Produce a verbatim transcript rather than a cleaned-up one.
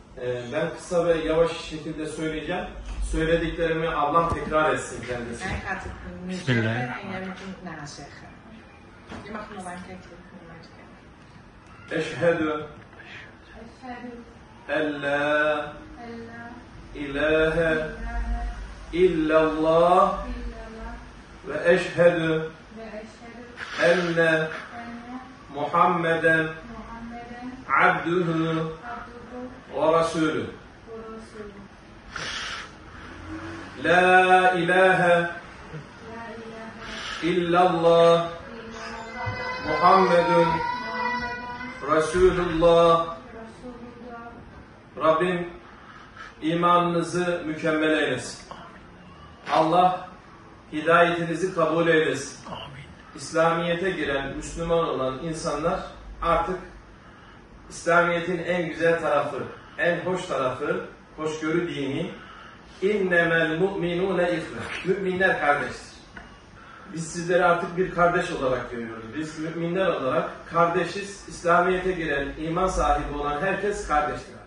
Ee, ben kısa ve yavaş şekilde söyleyeceğim. Söylediklerimi ablam tekrar etsin kendisi. Hij gaat het nu zeggen en jij moet het nazeggen. Je mag nog een keer terug. Eşhedü en la ilahe illallah ve eşhedü enne Muhammeden abduhu ve resulü. La ilahe illallah Muhammedun Resulullah. Rabbim imanınızı mükemmel eylesin. Allah hidayetinizi kabul eylesin. İslamiyet'e giren, Müslüman olan insanlar artık İslamiyet'in en güzel tarafı, en hoş tarafı, hoşgörü dini. İnnemel mu'minûne ihve. Müminler kardeştir. Biz sizleri artık bir kardeş olarak görüyoruz. Biz müminler olarak kardeşiz. İslamiyet'e giren, iman sahibi olan herkes kardeştir.